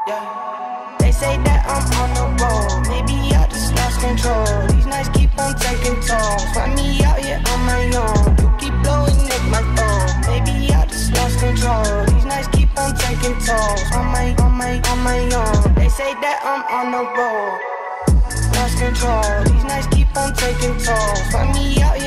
Yeah. They say that I'm on the road, maybe I just lost control. These nights keep on taking tolls, find me out here on my own. You keep blowing up my phone, maybe I just lost control. These nights keep on taking tolls, on my own. They say that I'm on the road, lost control. These nights keep on taking tolls, find me out